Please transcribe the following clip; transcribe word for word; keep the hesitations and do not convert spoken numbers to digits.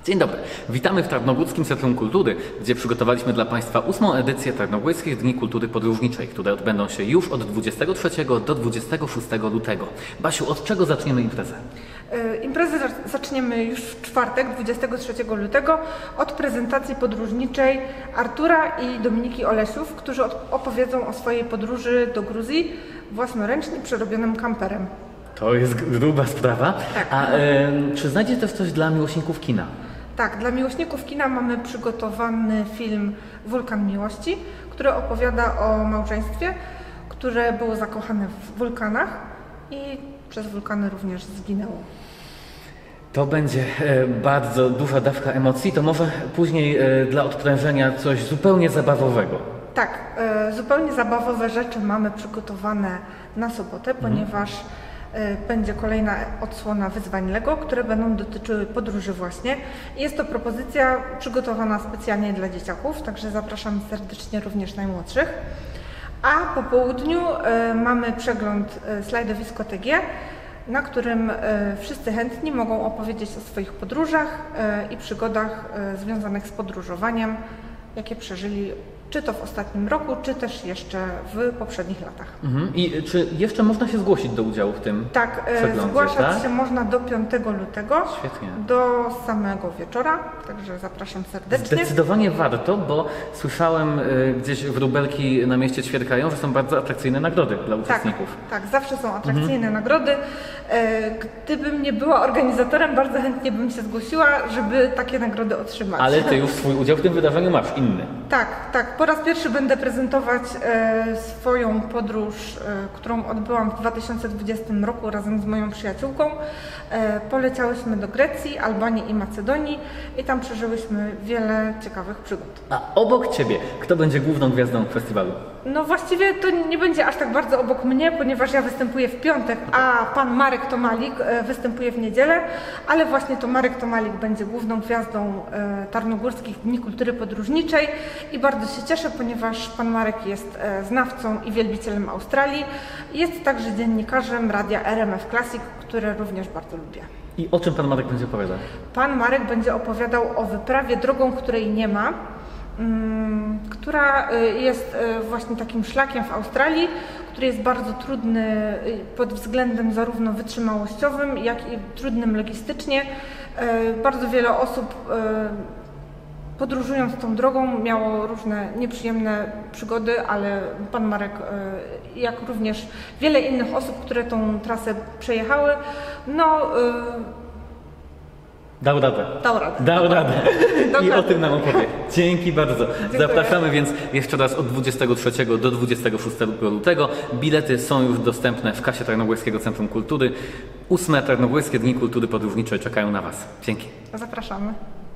Dzień dobry, witamy w Tarnogórskim Centrum Kultury, gdzie przygotowaliśmy dla Państwa ósmą edycję Tarnogórskich Dni Kultury Podróżniczej, które odbędą się już od dwudziestego trzeciego do dwudziestego szóstego lutego. Basiu, od czego zaczniemy imprezę? Yy, imprezę zaczniemy już w czwartek, dwudziestego trzeciego lutego, od prezentacji podróżniczej Artura i Dominiki Olesiów, którzy opowiedzą o swojej podróży do Gruzji własnoręcznie przerobionym kamperem. To jest gruba sprawa. Tak. A e, czy znajdzie też coś dla miłośników kina? Tak, dla miłośników kina mamy przygotowany film Wulkan Miłości, który opowiada o małżeństwie, które było zakochane w wulkanach i przez wulkany również zginęło. To będzie e, bardzo duża dawka emocji, to może później e, dla odprężenia coś zupełnie zabawowego. Tak, e, zupełnie zabawowe rzeczy mamy przygotowane na sobotę, Mhm. ponieważ będzie kolejna odsłona wyzwań LEGO, które będą dotyczyły podróży właśnie. Jest to propozycja przygotowana specjalnie dla dzieciaków, także zapraszam serdecznie również najmłodszych. A po południu y, mamy przegląd y, slajdowisko T G, na którym y, wszyscy chętni mogą opowiedzieć o swoich podróżach y, i przygodach y, związanych z podróżowaniem, jakie przeżyli czy to w ostatnim roku, czy też jeszcze w poprzednich latach. Mhm. I czy jeszcze można się zgłosić do udziału w tym Tak, przeglądzie, zgłaszać tak? się można do piątego lutego, Świetnie. do samego wieczora, także zapraszam serdecznie. Zdecydowanie warto, bo słyszałem y, gdzieś wróbelki na mieście ćwierkają, że są bardzo atrakcyjne nagrody dla uczestników. Tak, tak, zawsze są atrakcyjne mhm. nagrody. E, gdybym nie była organizatorem, bardzo chętnie bym się zgłosiła, żeby takie nagrody otrzymać. Ale Ty już swój udział w tym wydarzeniu masz, inny. Tak, tak. Po raz pierwszy będę prezentować e, swoją podróż, e, którą odbyłam w dwa tysiące dwudziestym roku razem z moją przyjaciółką. E, poleciałyśmy do Grecji, Albanii i Macedonii i tam przeżyłyśmy wiele ciekawych przygód. A obok Ciebie, kto będzie główną gwiazdą festiwalu? No właściwie to nie będzie aż tak bardzo obok mnie, ponieważ ja występuję w piątek, a pan Marek Tomalik e, występuje w niedzielę, ale właśnie to Marek Tomalik będzie główną gwiazdą e, Tarnogórskich Dni Kultury Podróżniczej i bardzo się cieszę, ponieważ pan Marek jest e, znawcą i wielbicielem Australii. Jest także dziennikarzem radia R M F Classic, które również bardzo lubię. I o czym pan Marek będzie opowiadał? Pan Marek będzie opowiadał o wyprawie drogą, której nie ma, która jest właśnie takim szlakiem w Australii, który jest bardzo trudny pod względem zarówno wytrzymałościowym, jak i trudnym logistycznie. Bardzo wiele osób podróżując tą drogą miało różne nieprzyjemne przygody, ale pan Marek, jak również wiele innych osób, które tą trasę przejechały, no Dał radę. Dał radę. Dał radę. I o tym nam opowie. Dzięki bardzo. Dziękuję. Zapraszamy więc jeszcze raz od dwudziestego trzeciego do dwudziestego szóstego lutego. Bilety są już dostępne w kasie Tarnogórskiego Centrum Kultury. Ósme Tarnogórskie Dni Kultury Podróżniczej czekają na Was. Dzięki. Zapraszamy.